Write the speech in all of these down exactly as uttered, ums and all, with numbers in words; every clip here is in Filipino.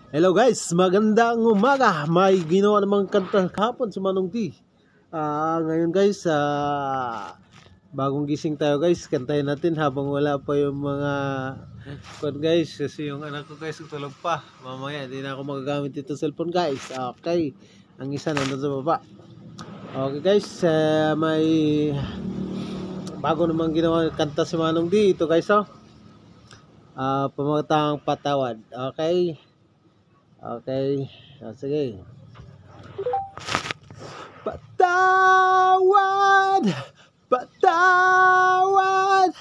Hello guys, magandang umaga. May ginawa namang kanta kahapon si Manong D. Ah, ngayon guys, ah, bagong gising tayo guys. Kantahin natin habang wala pa yung mga kon guys. Kasi yung anak ko guys tulog pa. Mamaya hindi na ako magagamit ito cellphone guys. Okay, ang isa nandun sa baba. Okay guys, ah, may bago namang ginawa kanta si Manong D. Ito guys oh. Ah, Pamatang Patawad. Okay. Okay. Ah, sige. Patawad, patawad,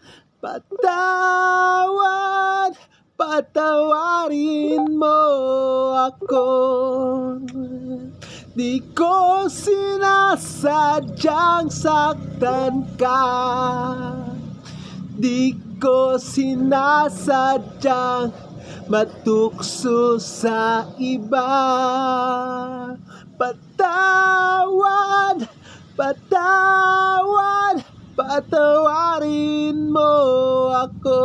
patawad, patawarin mo ako. Di ko sinasadyang saktan ka. Di ko sinasadyang matukso sa iba. Patawad, patawad, patawarin mo ako.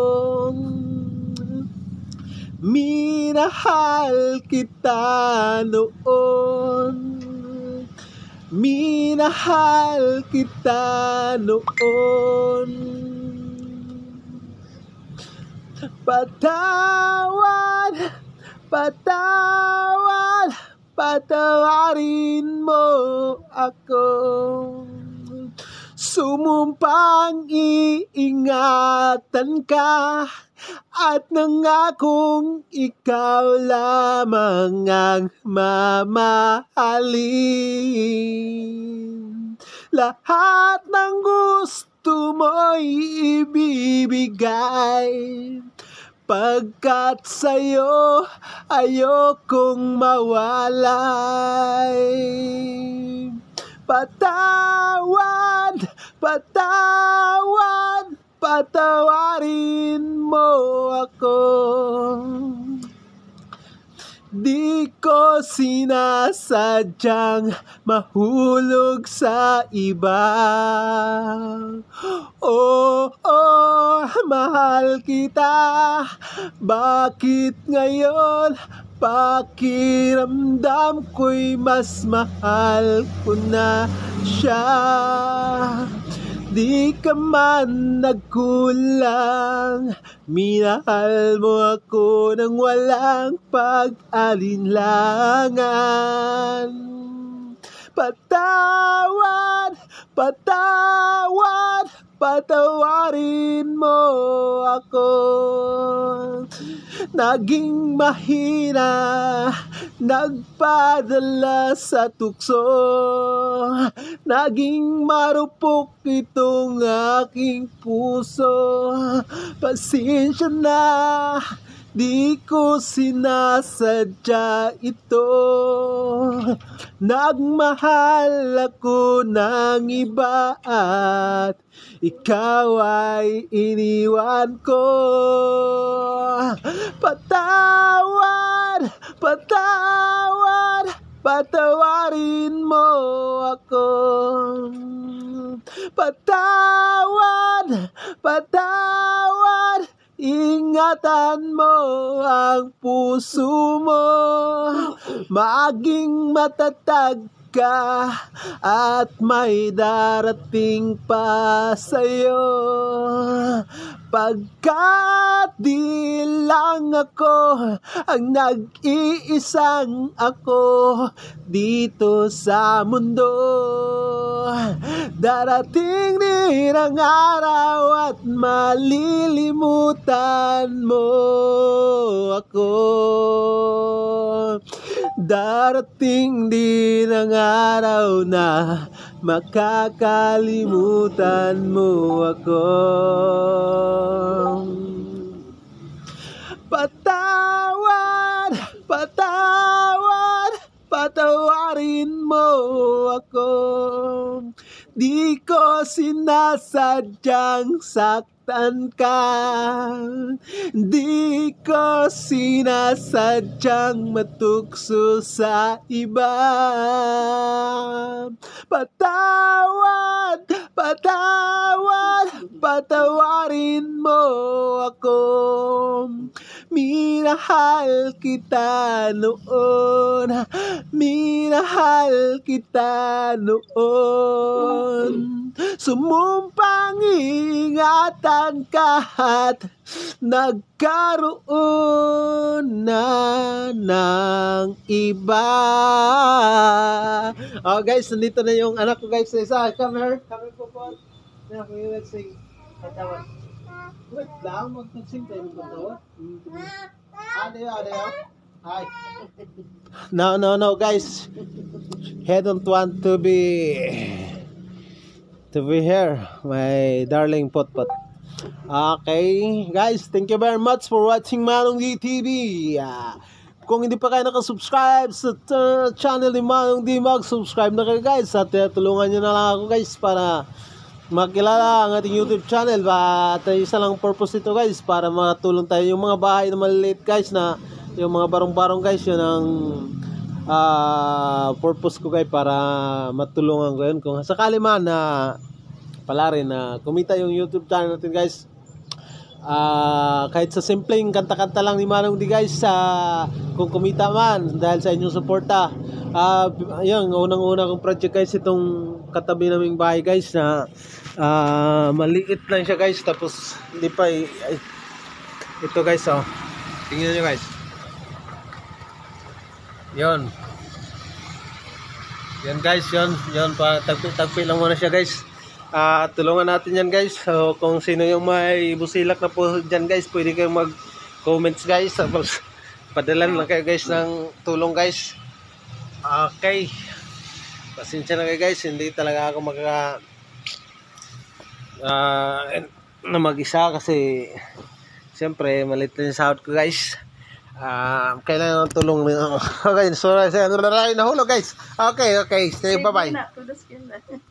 Minahal kita noon, minahal kita noon. Patawad, patawad, patawarin mo ako. Sumumpang iingatan ka at nangakong ikaw lamang ang mamahalin. Lahat ng gusto mo'y ibibigay, pagkat sa'yo ayokong mawalay. Patawad, patawad, patawarin mo ako. Di ko sinasadyang mahulog sa iba. Oh, oh, mahal kita. Bakit ngayon pakiramdam ko'y mas mahal ko na siya? Di ka man nagkulang, minahal mo ako nang walang pag-alinlangan. Patawad, patawad, patawarin mo ako. Naging mahina, nagpadala sa tukso. Naging marupok itong aking puso. Pasensya na, di ko sinasadya ito. Nagmahal ako ng iba at ikaw ay iniwan ko. Patawad, patawad, patawarin mo ako. Patawad, patawad, ingatan mo ang puso mo. Maging matatag ka at may darating pa sa'yo. Pagkat di lang ako ang nag-iisang ako dito sa mundo. Darating din ang araw at malilimutan mo ako. Darating din ang araw na makakalimutan mo ako. Patawad, patawad, patawarin mo ako. Di ko sinasadyang saktan nasaktan ka. Di ko sinasadyang matukso sa iba. Patawad, patawad, patawarin mo ako. Minahal kita noon, minahal kita noon. Sumumpang ingatan ka at nagkaroon na ng iba. Oh guys, nandito na yung anak ko guys. Isa, come here. Come here po po. Now, let's sing. Patawad. Wait lang, mag-sing tayo ng patawad. Adeo, adeo. Hi. No, no, no guys. He don't want to be to be here, my darling Potpot. Okay, guys, thank you very much for watching Manong D T V. Uh, kung hindi pa kayo nakasubscribe sa uh, channel ni Manong D, mag-subscribe na kayo guys. At uh, tulungan nyo na lang ako guys para makilala ang ating YouTube channel. At uh, isa lang purpose nito guys, para matulong tayo yung mga bahay na maliliit guys, na yung mga barong-barong guys, yun ang uh, purpose ko guys, para matulungan ko yun. Kung sakali man na uh, pala rin na uh, kumita yung YouTube channel natin guys, uh, kahit sa simpleng kanta-kanta lang ni Manong D guys, uh, kung kumita man dahil sa inyong suporta. Uh, yun, unang-una kong project guys, itong katabi naming bahay guys, na uh, maliit lang siya guys, tapos hindi pa ay, ay, ito guys, oh, tingnan nyo guys, yun yun guys, yun yun pa, tagpi-tagpi lang muna siya guys. Uh, tulungan natin yan guys. So kung sino yung may busilak na po dyan guys, pwede kayong mag comments guys, tapos padalan lang kayo guys ng tulong guys. Okay, pasensya na kayo guys, hindi talaga ako magka uh, na mag-isa kasi siyempre malit na yung sahod ko guys. Uh, kailangan ng tulong. Okay, sorry, nahulog guys. Okay, okay, stay, bye bye.